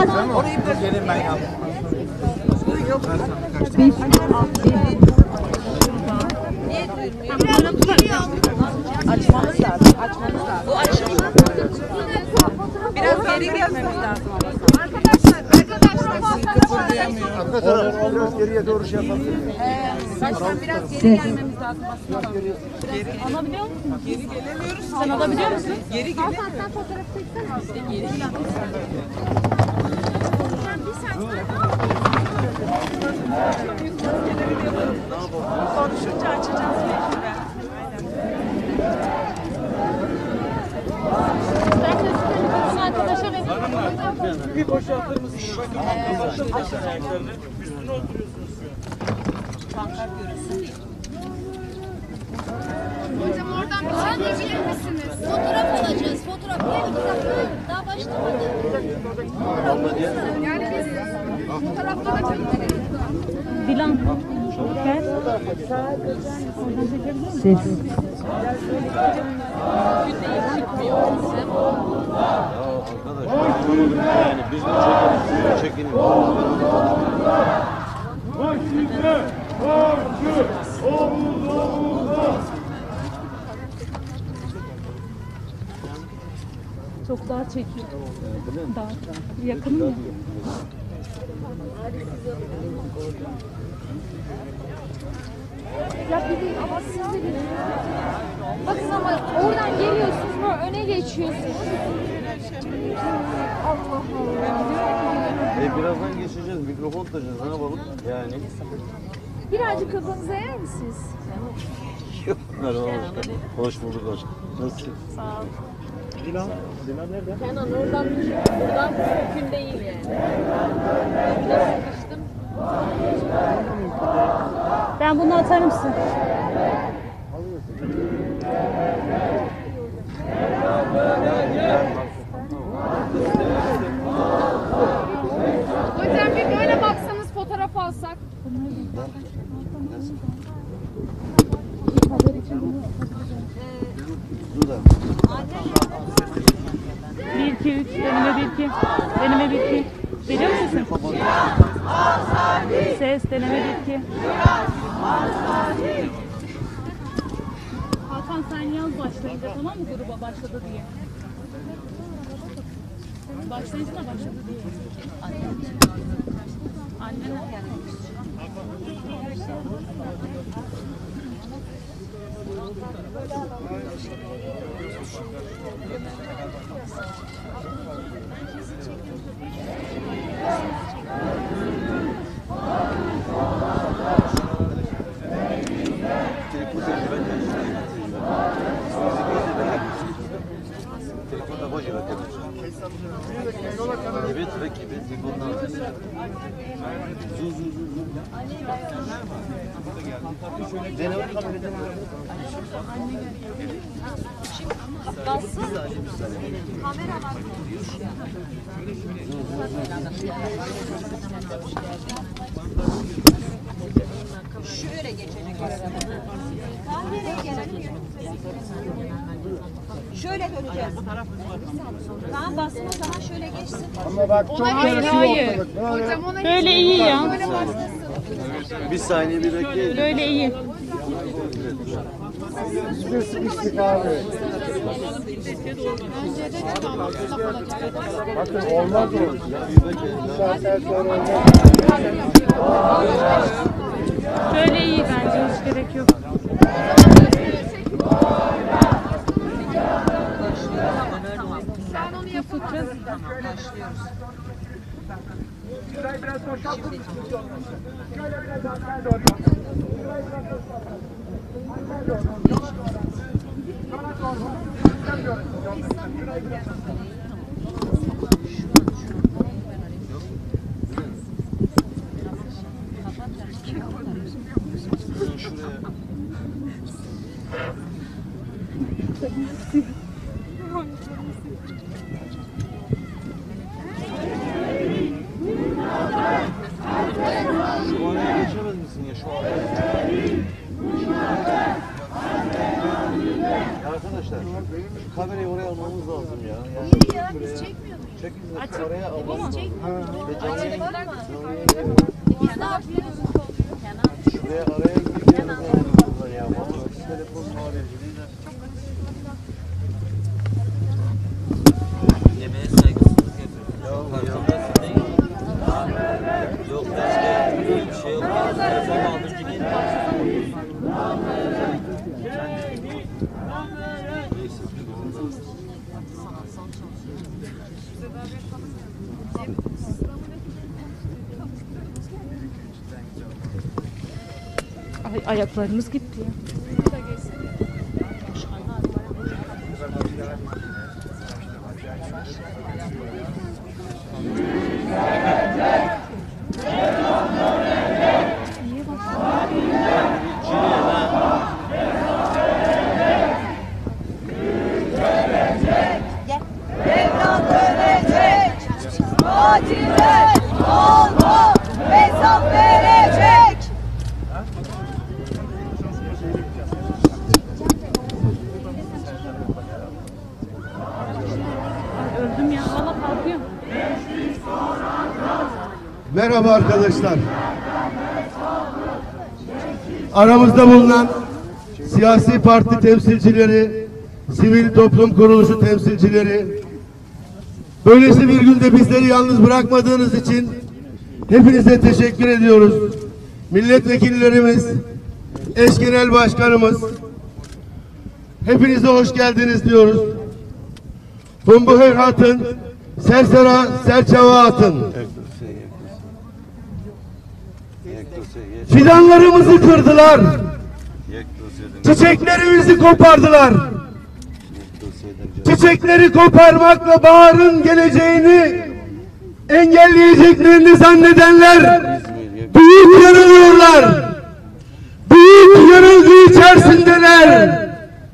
Orayı biraz gelin ben ya. Açmamız lazım. Bu açılıyor. Biraz geri gelmemiz lazım. Arkadaşlar biraz geriye doğru şey yapalım. Başkan biraz geri gelmemiz lazım aslında. Alabiliyor musun? Geri gelemiyoruz. Sen alabiliyor musun? Geri gelemiyoruz. Sen fotoğraf çeksene. Geri konuşunca açacağız. Bir boşaltır mısınız? Bakın ayaklarını üstüne oturuyorsunuz. Pankart görürsün diye. Hocam oradan bir şey diyebilir misiniz? Fotoğraf alacağız. Fotoğraf diye 2 dakika daha başlamadı. Yani biz fotoğrafta da çektik. Dilan. Gel. Ses. Yani biz mi çekelim? Çok daha çekiyor. Daha yakın mı? Ya bizim ama siz de biliyorsunuz. Bakın ama oradan geliyorsunuz mu öne geçiyorsunuz. Allah Allah. Birazdan geçeceğiz. Mikrofon taşıyacağız. Ne yapalım? Yani. Birazcık kafanızı eğer misiniz? Merhaba başkanım. Hoş bulduk başkanım. Nasılsın? Sağ ol. Dilan nerede? Kenan oradan buradan mümkün değil yani. Biraz sıkıştım. Ben bunu atarım size. Hocam bir böyle baksanız fotoğraf alsak. Burada. 1, 2, 3. Deneme 1, 2. Deneme 1, 2. Geliyor musun sen? Ses. Deneme 1, 2. Hakan sen yaz başlayınca, tamam mı, gruba başladı diye. Başlayınca da başladı diye. Annen. Telefonda boş ver. Evet rakibi telefondan. Deneme kamerada. Kamera var. Şöyle geçecek arada. Nereye gelelim? Şöyle döneceğiz. Tamam basın o zaman şöyle geçsin. Ama bak çok Hayır. Hocam ona Böyle iyi ya. böyle başlasın. Bir saniye bir bekleyin. Böyle iyi. bir sıkıştık abi. Bakın olmaz o. Bir saatten sonra olmaz. Böyle iyi bence. Hiç gerek yok. Sen onu yapacağız. Şurayı biraz boşaltın. Şöyle biraz arkaya doğru. Şu oraya geçemez misin ya şu oraya? Arkadaşlar şu kamerayı oraya almamız lazım ya. Yani Ya biz çekmiyorduk. çekin oraya almamız lazım. Şuraya araya gidiyoruz. Ya vallahi telefonun haricinde. Yemeğe saygısızlık yapıyorsun. Farkındasın değil mi? Yok işte bir şey yok. Telefonu alınca geri Ay, ayaklarımız gitti ya. Devran dönecek, aciller olma, hesap verecek. Ay, öldüm ya. Valla kalkıyorum. Merhaba arkadaşlar. Aramızda bulunan siyasi parti temsilcileri, sivil toplum kuruluşu temsilcileri, böylesi bir günde bizleri yalnız bırakmadığınız için hepinize teşekkür ediyoruz. Milletvekillerimiz, eş genel başkanımız, hepinize hoş geldiniz diyoruz. Bumbuher atın, sersera serçava atın. Fidanlarımızı kırdılar. Çiçeklerimizi kopardılar. Çiçekleri koparmakla baharın geleceğini engelleyeceklerini zannedenler büyük yanılıyorlar. Büyük yanılgı içerisindeler.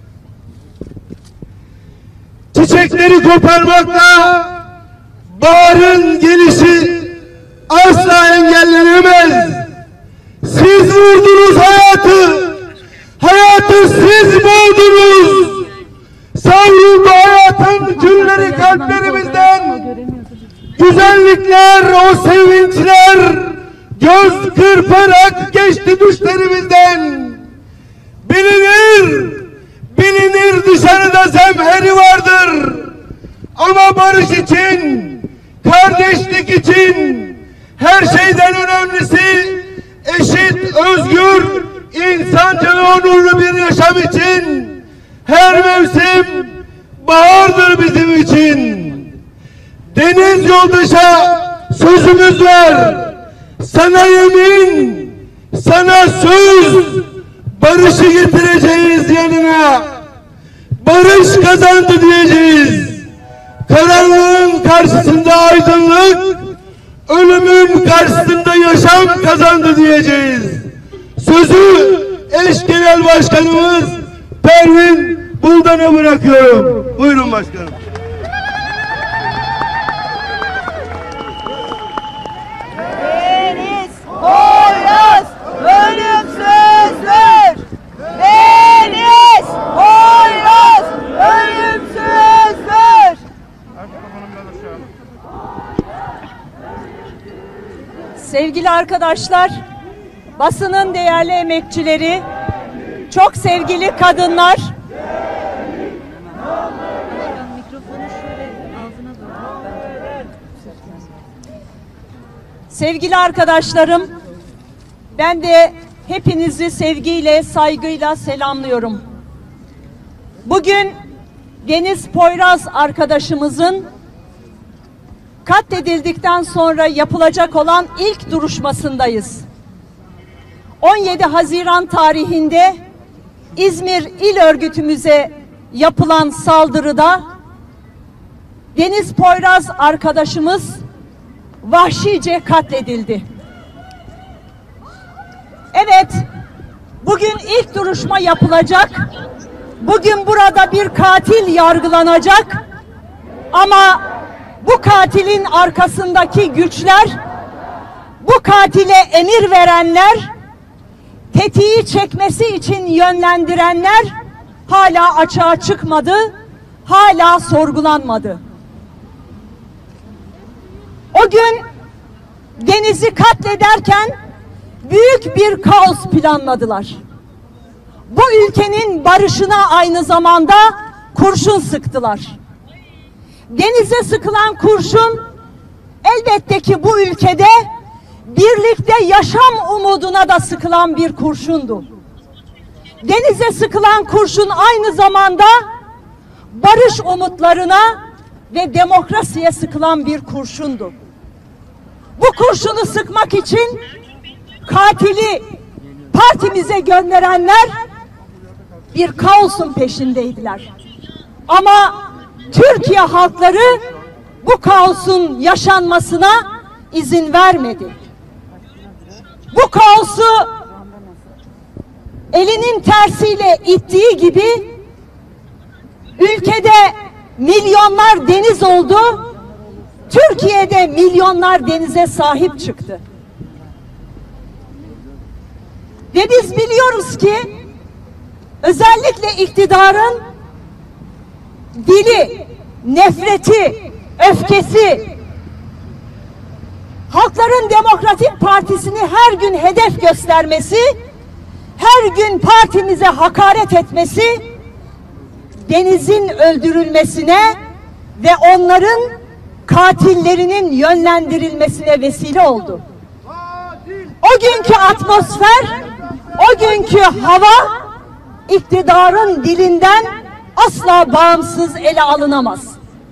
Çiçekleri koparmakla baharın gelişi asla engellenemez. Siz vurdunuz hayatı. Hayatı siz boğdunuz. Savruldu hayatın külleri kalplerimizden. Güzellikler, o sevinçler göz kırparak geçti düşlerimizden. Bilinir, bilinir dışarıda zemheri vardır. Ama barış için, kardeşlik için her şeyden önemlisi eşit, özgür, insanca ve onurlu bir yaşam için her mevsim bahardır bizim için. Deniz yoldaşa sözümüz var. Sana yemin, sana söz, barışı getireceğiz yanına. Barış kazandı diyeceğiz. Karanlığın karşısında aydınlık, ölümün karşısında yaşam kazandı diyeceğiz. Sözü eş genel başkanımız Pervin Buldan'a bırakıyorum. Buyurun başkanım. Deniz, Poyraz, ölümsüzdür. Deniz, Poyraz, ölümsüzdür. Sevgili arkadaşlar, basının değerli emekçileri, çok sevgili kadınlar, sevgili arkadaşlarım, ben de hepinizi sevgiyle, saygıyla selamlıyorum. Bugün Deniz Poyraz arkadaşımızın katledildikten sonra yapılacak olan ilk duruşmasındayız. 17 Haziran tarihinde İzmir İl Örgütümüze yapılan saldırıda Deniz Poyraz arkadaşımız vahşice katledildi. Evet, bugün ilk duruşma yapılacak. Bugün burada bir katil yargılanacak. Ama bu katilin arkasındaki güçler, bu katile emir verenler, tetiği çekmesi için yönlendirenler hala açığa çıkmadı, hala sorgulanmadı. O gün Deniz'i katlederken büyük bir kaos planladılar. Bu ülkenin barışına aynı zamanda kurşun sıktılar. Denize sıkılan kurşun elbette ki bu ülkede birlikte yaşam umuduna da sıkılan bir kurşundu. Denize sıkılan kurşun aynı zamanda barış umutlarına ve demokrasiye sıkılan bir kurşundu. Bu kurşunu sıkmak için katili partimize gönderenler bir kaosun peşindeydiler. Ama Türkiye halkları bu kaosun yaşanmasına izin vermedi. Bu kaosu elinin tersiyle ittiği gibi ülkede milyonlar deniz oldu, Türkiye'de milyonlar denize sahip çıktı. Ve biz biliyoruz ki özellikle iktidarın dili, nefreti, öfkesi, Halkların Demokratik Partisi'ni her gün hedef göstermesi, her gün partimize hakaret etmesi, Deniz'in öldürülmesine ve onların katillerinin yönlendirilmesine vesile oldu. O günkü atmosfer, o günkü hava iktidarın dilinden asla bağımsız ele alınamaz.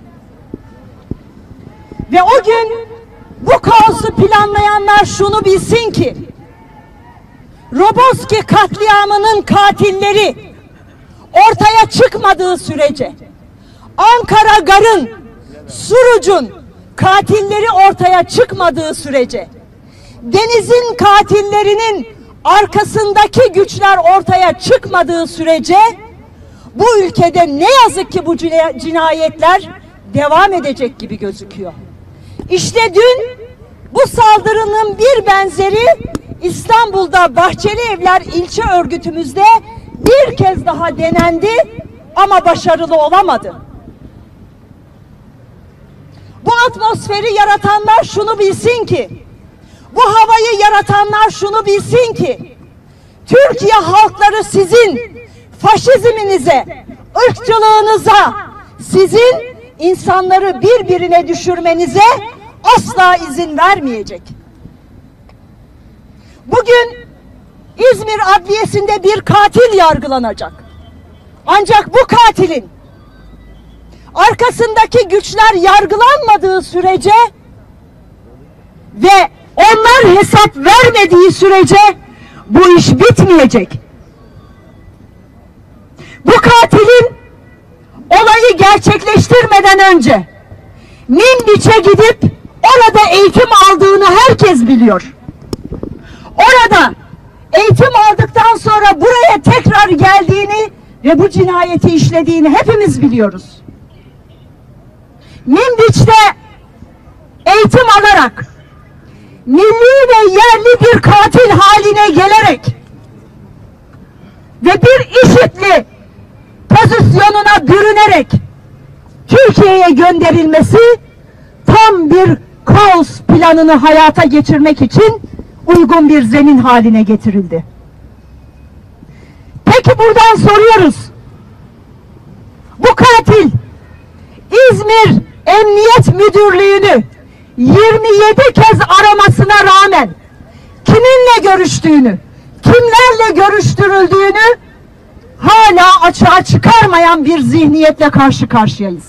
Ve o gün bu kaosu planlayanlar şunu bilsin ki, Roboski katliamının katilleri ortaya çıkmadığı sürece, Ankara Gar'ın, Suruç'un katilleri ortaya çıkmadığı sürece, Deniz'in katillerinin arkasındaki güçler ortaya çıkmadığı sürece, bu ülkede ne yazık ki bu cinayetler devam edecek gibi gözüküyor. İşte dün bu saldırının bir benzeri İstanbul'da Bahçelievler ilçe örgütümüzde bir kez daha denendi ama başarılı olamadı. Bu atmosferi yaratanlar şunu bilsin ki, bu havayı yaratanlar şunu bilsin ki, Türkiye halkları sizin faşizminize, ırkçılığınıza, sizin insanları birbirine düşürmenize asla izin vermeyecek. Bugün İzmir Adliyesi'nde bir katil yargılanacak. Ancak bu katilin arkasındaki güçler yargılanmadığı sürece ve onlar hesap vermediği sürece bu iş bitmeyecek. Bu katilin olayı gerçekleştirmeden önce Minbiç'e gidip orada eğitim aldığını herkes biliyor. Orada eğitim aldıktan sonra buraya tekrar geldiğini ve bu cinayeti işlediğini hepimiz biliyoruz. Minbiç'te eğitim alarak milli ve yerli bir katil haline gelerek ve bir IŞİD'li pozisyonuna bürünerek Türkiye'ye gönderilmesi tam bir kaos planını hayata geçirmek için uygun bir zemin haline getirildi. Peki buradan soruyoruz. Bu katil İzmir Emniyet Müdürlüğü'nü 27 kez aramasına rağmen kiminle görüştüğünü, kimlerle görüştürüldüğünü hala açığa çıkarmayan bir zihniyetle karşı karşıyayız.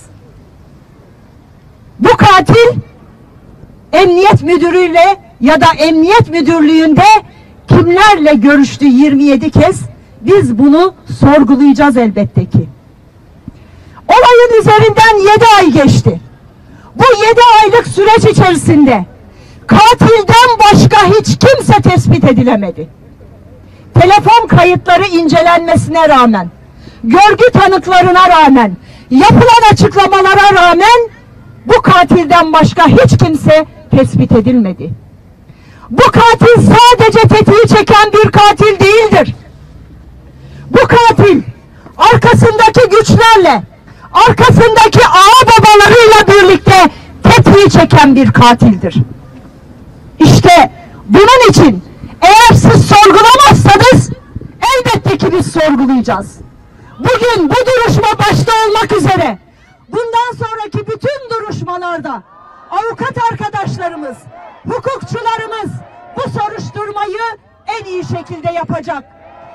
Bu katil emniyet müdürüyle ya da emniyet müdürlüğünde kimlerle görüştü 27 kez? Biz bunu sorgulayacağız elbette ki. Olayın üzerinden 7 ay geçti. Bu 7 aylık süreç içerisinde katilden başka hiç kimse tespit edilemedi. Telefon kayıtları incelenmesine rağmen, görgü tanıklarına rağmen, yapılan açıklamalara rağmen bu katilden başka hiç kimse tespit edilmedi. Bu katil sadece tetiği çeken bir katil değildir. Bu katil arkasındaki güçlerle, arkasındaki ağa babalarıyla birlikte tetiği tetiği çeken bir katildir. İşte bunun için eğer siz sorgulamazsanız elbette ki biz sorgulayacağız. Bugün bu duruşma başta olmak üzere bundan sonraki bütün duruşmalarda avukat arkadaşlarımız, hukukçularımız bu soruşturmayı en iyi şekilde yapacak.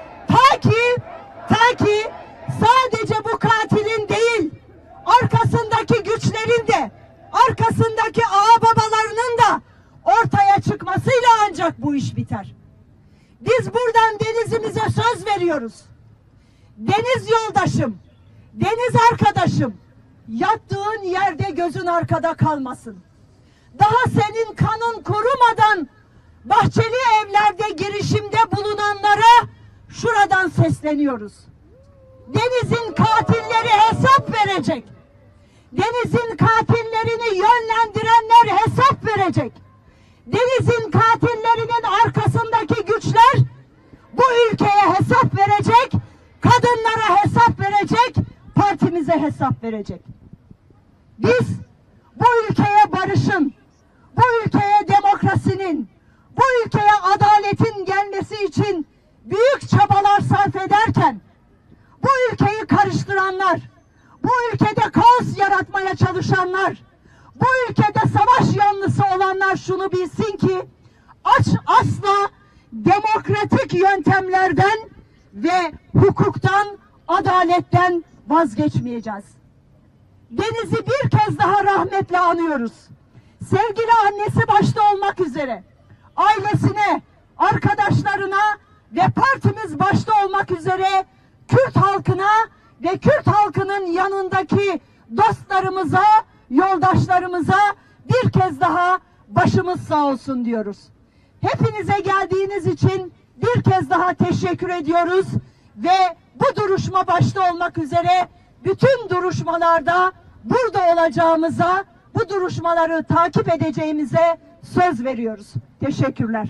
Ta ki sadece bu katilin değil, arkasındaki güçlerin de, arkasındaki ağababalarının da ortaya çıkmasıyla ancak bu iş biter. Biz buradan Deniz'imize söz veriyoruz. Deniz yoldaşım, deniz arkadaşım, yattığın yerde gözün arkada kalmasın. Daha senin kanın kurumadan Bahçeli Evler'de girişimde bulunanlara şuradan sesleniyoruz. Deniz'in katilleri hesap verecek. Deniz'in katillerini yönlendirenler hesap verecek. Deniz'in katillerinin arkasındaki güçler bu ülkeye hesap verecek, kadınlara hesap verecek, partimize hesap verecek. Biz bu ülkeye barışın, bu ülkeye demokrasinin, bu ülkeye adaletin gelmesi için büyük çabalar sarf ederken, bu ülkeyi karıştıranlar, bu ülkede kaos yaratmaya çalışanlar, bu ülkede savaş yanlısı olanlar şunu bilsin ki, asla demokratik yöntemlerden ve hukuktan, adaletten vazgeçmeyeceğiz. Deniz'i bir kez daha rahmetle anıyoruz. Sevgili annesi başta olmak üzere, ailesine, arkadaşlarına ve partimiz başta olmak üzere Kürt halkına ve Kürt halkının yanındaki dostlarımıza, yoldaşlarımıza bir kez daha başımız sağ olsun diyoruz. Hepinize geldiğiniz için bir kez daha teşekkür ediyoruz ve bu duruşma başta olmak üzere bütün duruşmalarda burada olacağımıza, bu duruşmaları takip edeceğimize söz veriyoruz. Teşekkürler.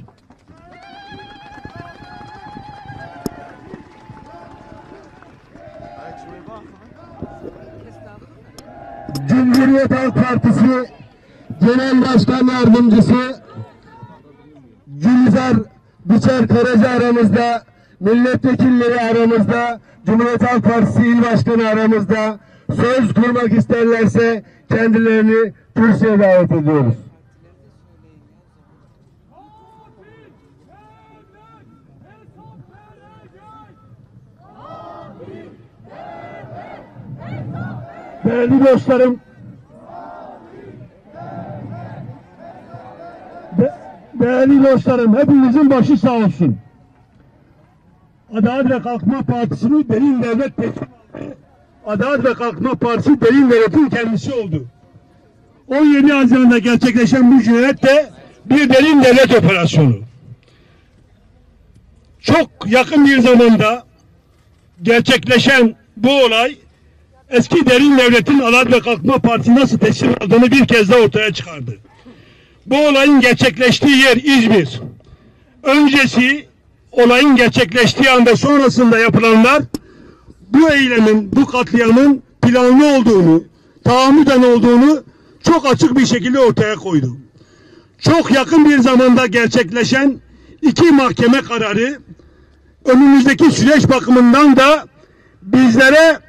Cumhuriyet Halk Partisi Genel Başkan Yardımcısı Gülizar Biçer Karaca aramızda, milletvekilleri aramızda, Cumhuriyet Halk Partisi İl Başkanı aramızda. Söz kurmak isterlerse kendilerini kürsüye davet ediyoruz. Değerli dostlarım, değerli dostlarım, hepinizin başı sağ olsun. Adalet ve Kalkınma Partisi'nin derin devlet Adalet ve Kalkınma Partisi derin devletin kendisi oldu. 17 Haziran'da gerçekleşen bu cinayet de bir derin devlet operasyonu. Çok yakın bir zamanda gerçekleşen bu olay eski derin devletin Adalet ve Kalkınma Partisi nasıl teslim aldığını bir kez daha ortaya çıkardı. Bu olayın gerçekleştiği yer İzmir. Öncesi olayın gerçekleştiği anda sonrasında yapılanlar bu eylemin, bu katliamın planlı olduğunu, tahammüden olduğunu çok açık bir şekilde ortaya koydu. Çok yakın bir zamanda gerçekleşen 2 mahkeme kararı önümüzdeki süreç bakımından da bizlere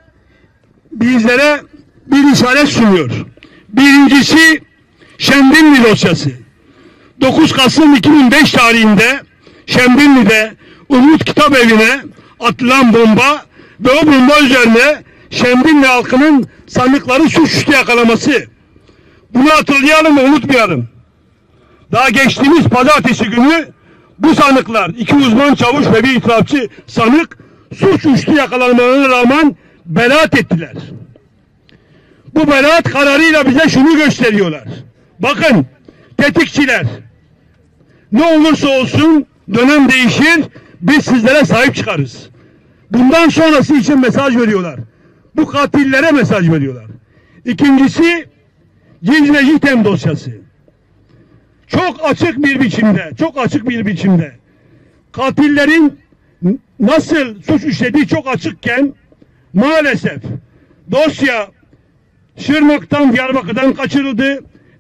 bir işaret sunuyor. Birincisi Şemdinli dosyası. 9 Kasım 2005 tarihinde Şemdinli'de Umut Kitabevi'ne atılan bomba ve o bomba üzerine Şemdinli halkının sanıkları suçüstü yakalaması. Bunu hatırlayalım ve unutmayalım. Daha geçtiğimiz pazartesi günü bu sanıklar, 2 uzman çavuş ve bir itirafçı sanık suçüstü yakalanmalarına rağmen beraat ettiler. Bu beraat kararıyla bize şunu gösteriyorlar. Bakın tetikçiler, ne olursa olsun dönem değişir, biz sizlere sahip çıkarız. Bundan sonrası için mesaj veriyorlar. Bu katillere mesaj veriyorlar. İkincisi Cizre Jitem dosyası. Çok açık bir biçimde katillerin nasıl suç işlediği çok açıkken maalesef dosya Şırnak'tan, Diyarbakır'dan kaçırıldı.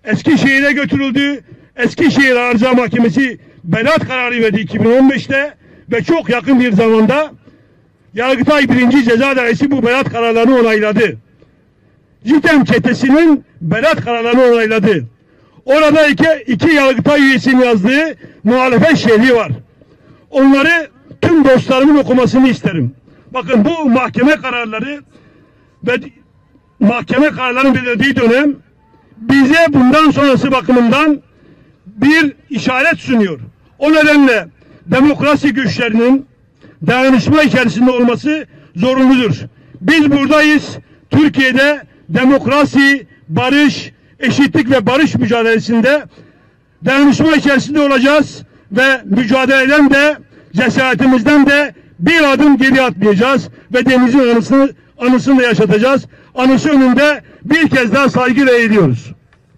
Eskişehir'e götürüldü. Eskişehir Arıza Mahkemesi beraat kararı verdi 2015'te ve çok yakın bir zamanda Yargıtay 1. Ceza Dairesi bu beraat kararlarını onayladı. Citem çetesinin beraat kararlarını onayladı. Orada iki Yargıtay üyesinin yazdığı muhalefet şerhi var. Onları tüm dostlarımın okumasını isterim. Bakın bu mahkeme kararları ve mahkeme kararlarının belirlediği dönem bize bundan sonrası bakımından bir işaret sunuyor. O nedenle demokrasi güçlerinin dayanışma içerisinde olması zorunludur. Biz buradayız. Türkiye'de demokrasi, barış, eşitlik ve barış mücadelesinde dayanışma içerisinde olacağız ve mücadeleden de cesaretimizden de bir adım geri atmayacağız ve denizin anısını da yaşatacağız. Anısı önünde bir kez daha saygıyla eğiliyoruz.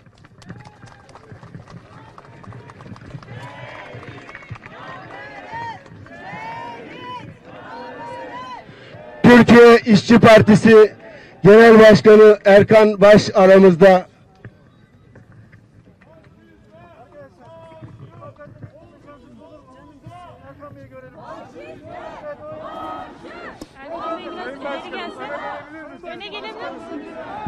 Türkiye İşçi Partisi Genel Başkanı Erkan Baş aramızda. Öne gelebilir misin?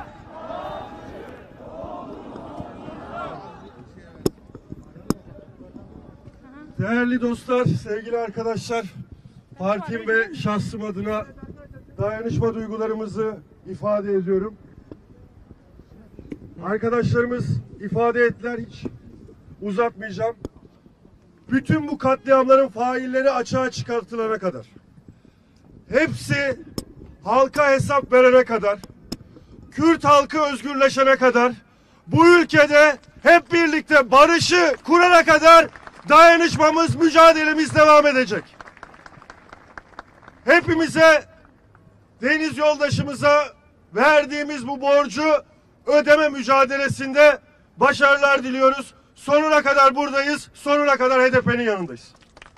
Değerli dostlar, sevgili arkadaşlar, partim ve şahsım adına dayanışma duygularımızı ifade ediyorum. Arkadaşlarımız ifade ettiler, hiç uzatmayacağım. Bütün bu katliamların failleri açığa çıkartılana kadar, hepsi halka hesap verene kadar, Kürt halkı özgürleşene kadar, bu ülkede hep birlikte barışı kurana kadar dayanışmamız, mücadelemiz devam edecek. Hepimize, deniz yoldaşımıza verdiğimiz bu borcu ödeme mücadelesinde başarılar diliyoruz. Sonuna kadar buradayız, sonuna kadar HDP'nin yanındayız.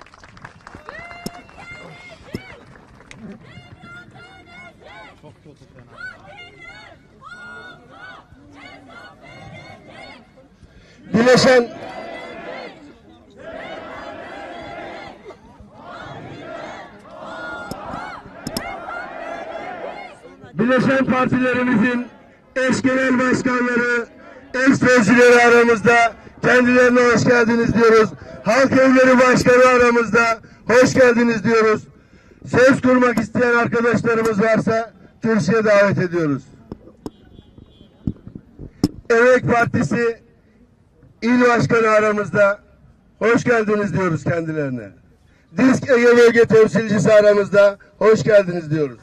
Bileşen partilerimizin eş genel başkanları, eş sözcüleri aramızda. Kendilerine hoş geldiniz diyoruz. Halk Evleri Başkanı aramızda. Hoş geldiniz diyoruz. Söz kurmak isteyen arkadaşlarımız varsa kürsüye davet ediyoruz. Emek Partisi İl Başkanı aramızda. Hoş geldiniz diyoruz kendilerine. DİSK Ege Bölge Temsilcisi aramızda. Hoş geldiniz diyoruz.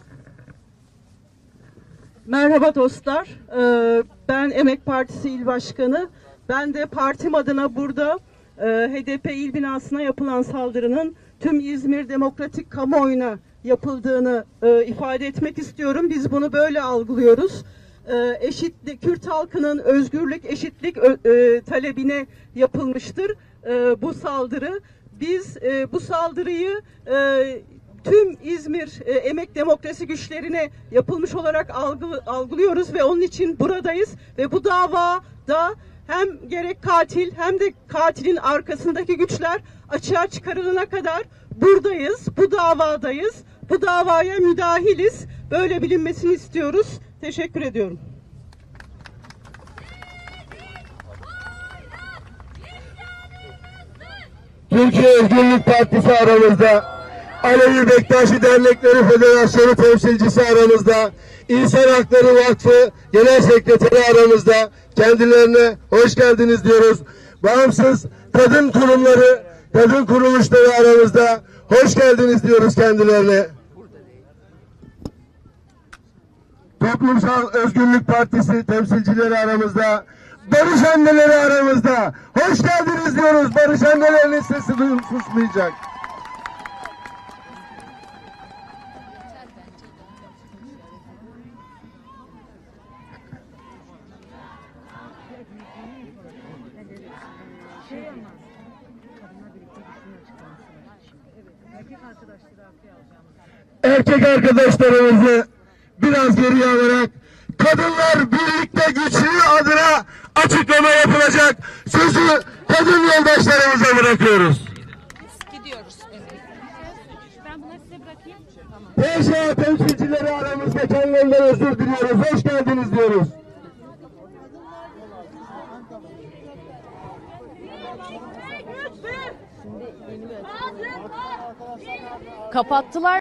Merhaba dostlar. Ben Emek Partisi İl Başkanı. Ben de partim adına burada HDP il binasına yapılan saldırının tüm İzmir demokratik kamuoyuna yapıldığını ifade etmek istiyorum. Biz bunu böyle algılıyoruz. Kürt halkının özgürlük, eşitlik talebine yapılmıştır bu saldırı. Biz bu saldırıyı tüm İzmir emek demokrasi güçlerine yapılmış olarak algılıyoruz ve onun için buradayız ve bu davada hem gerek katil hem de katilin arkasındaki güçler açığa çıkarılana kadar buradayız, bu davadayız, bu davaya müdahiliz. Böyle bilinmesini istiyoruz. Teşekkür ediyorum. Türkiye Özgürlük Partisi aramızda. Alevi Bektaşi Dernekleri Federasyonu temsilcisi aramızda. İnsan Hakları Vakfı Genel Sekreteri aramızda. Kendilerine hoş geldiniz diyoruz. Bağımsız kadın kurumları, kadın kuruluşları aramızda. Hoş geldiniz diyoruz kendilerine. Toplumsal Özgürlük Partisi temsilcileri aramızda. Barış anneleri aramızda. Hoş geldiniz diyoruz. Barış annelerinin sesi susmayacak. Erkek arkadaşlarımızı biraz geriye alarak kadınlar birlikte güçlü adına açıklama yapılacak. Sözü kadın yoldaşlarımıza bırakıyoruz. Gidiyoruz. Ben bunları size bırakayım. PŞA temsilcileri aramızda, kendilerinden özür diliyoruz. Hoş geldiniz diyoruz. Kapattılar.